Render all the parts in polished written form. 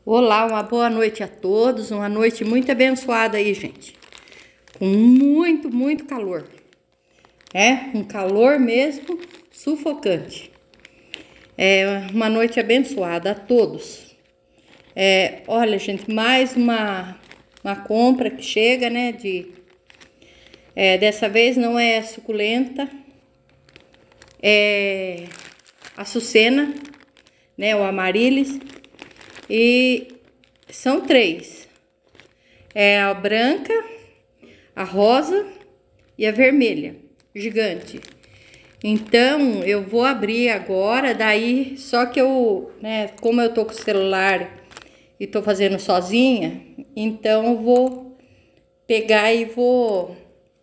Olá, uma boa noite a todos, uma noite muito abençoada aí, gente. Com muito calor. Um calor mesmo sufocante. É uma noite abençoada a todos. Olha, gente, mais uma compra que chega, né? Dessa vez não é suculenta, é açucena, né? O Amaryllis. E são três. É a branca, a rosa e a vermelha, gigante. Então, eu vou abrir agora, daí, só que eu, né, como eu tô com o celular e tô fazendo sozinha, então eu vou pegar e vou,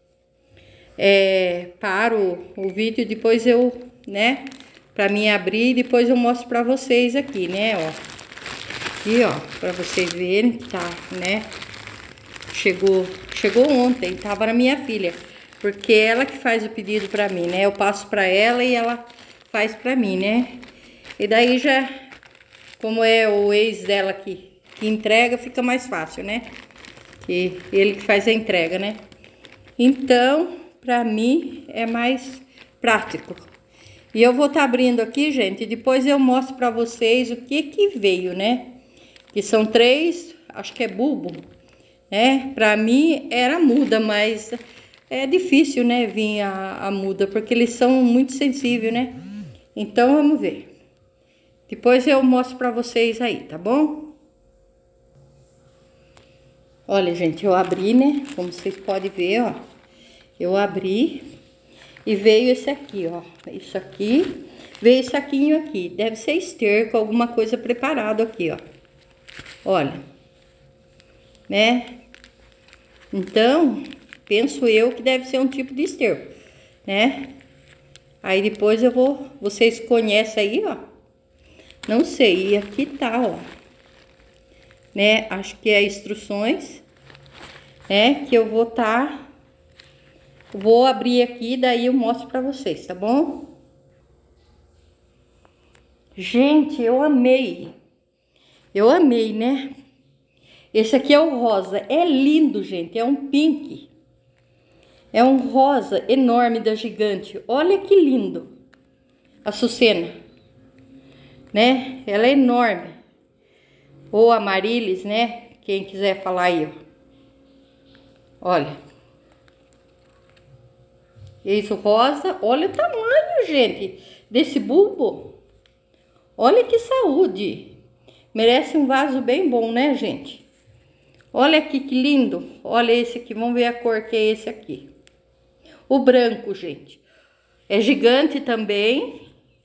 paro o vídeo, depois eu, né, pra mim abrir e depois eu mostro pra vocês aqui, né, ó. Aqui, ó, pra vocês verem que tá, né? Chegou ontem, tava na minha filha, porque ela que faz o pedido pra mim, né? Eu passo pra ela e ela faz pra mim, né? E daí já, como é o ex dela que entrega, fica mais fácil, né? E ele que faz a entrega, né? Então, pra mim é mais prático. E eu vou estar abrindo aqui, gente, e depois eu mostro pra vocês o que veio, né? Que são três, acho que é bulbo, né? Pra mim era muda, mas é difícil, né, vir a muda, porque eles são muito sensíveis, né? Então, vamos ver. Depois eu mostro pra vocês aí, tá bom? Olha, gente, eu abri, né? Como vocês podem ver, ó. Eu abri e veio esse aqui, ó. Isso aqui, veio esse saquinho aqui. Deve ser esterco, alguma coisa preparado aqui, ó. Olha, né? Então, penso eu que deve ser um tipo de esterco, né? Aí depois eu vou, vocês conhecem aí, ó. Não sei, e aqui tá, ó. Né? Acho que é instruções, né? Que eu vou vou abrir aqui, daí eu mostro pra vocês, tá bom? Gente, eu amei. Eu amei, né? Esse aqui é o rosa. É lindo, gente. É um pink. É um rosa enorme da Gigante. Olha que lindo. A Açucena. Né? Ela é enorme. Ou Amaryllis, né? Quem quiser falar aí, ó. Olha. Esse rosa. Olha o tamanho, gente, desse bulbo. Olha que saúde. Merece um vaso bem bom, né, gente? Olha aqui que lindo. Olha esse aqui. Vamos ver a cor que é esse aqui. O branco, gente. É gigante também,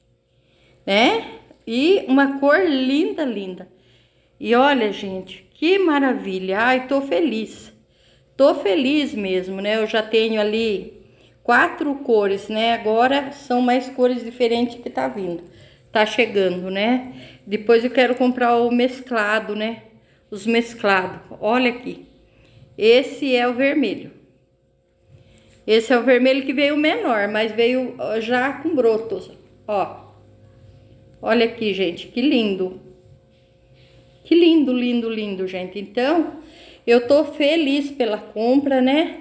né? E uma cor linda, linda. E olha, gente, que maravilha. Ai, tô feliz. Tô feliz mesmo, né? Eu já tenho ali 4 cores, né? Agora são mais cores diferentes que tá vindo. Tá chegando, né? Depois eu quero comprar o mesclado, né? Os mesclados. Olha aqui. Esse é o vermelho. Esse é o vermelho que veio menor, mas veio já com brotos, ó. Olha aqui, gente, que lindo. Que lindo, lindo, lindo, gente. Então, eu tô feliz pela compra, né?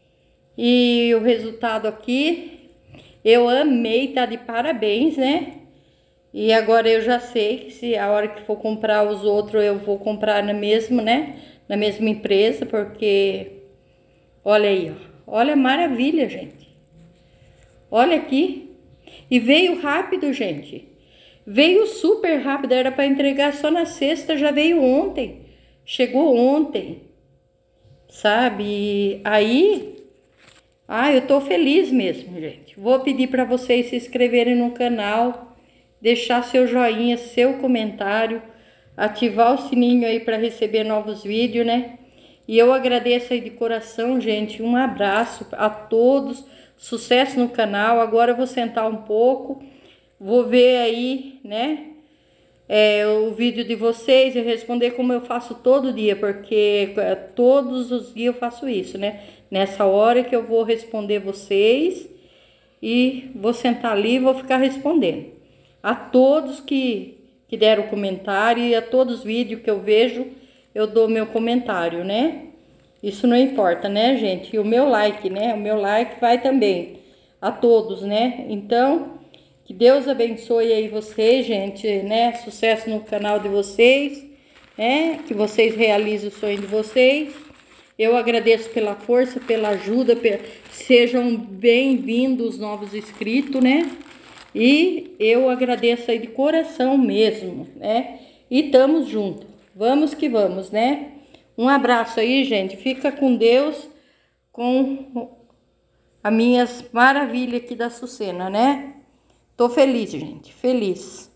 E o resultado aqui, eu amei, tá de parabéns, né? E agora eu já sei que se a hora que for comprar os outros, eu vou comprar na mesma, né? Na mesma empresa, porque... Olha aí, ó. Olha a maravilha, gente. Olha aqui. E veio rápido, gente. Veio super rápido. Era para entregar só na sexta, já veio ontem. Chegou ontem. Sabe? E aí... eu tô feliz mesmo, gente. Vou pedir para vocês se inscreverem no canal, deixar seu joinha, seu comentário, ativar o sininho aí para receber novos vídeos, né? E eu agradeço aí de coração, gente. Um abraço a todos. Sucesso no canal. Agora eu vou sentar um pouco. Vou ver aí, né? O vídeo de vocês e responder como eu faço todo dia. Porque todos os dias eu faço isso, né? Nessa hora que eu vou responder vocês. E vou sentar ali e vou ficar respondendo. A todos que que deram comentário, e a todos os vídeos que eu vejo, eu dou meu comentário, né? Isso não importa, né, gente? E o meu like, né? O meu like vai também a todos, né? Então, que Deus abençoe aí vocês, gente, né? Sucesso no canal de vocês, né? Que vocês realizem o sonho de vocês. Eu agradeço pela força, pela ajuda, sejam bem-vindos os novos inscritos, né? E eu agradeço aí de coração mesmo, né? E tamo junto. Vamos que vamos, né? Um abraço aí, gente. Fica com Deus, com as minhas maravilhas aqui da Sucena, né? Tô feliz, gente. Feliz.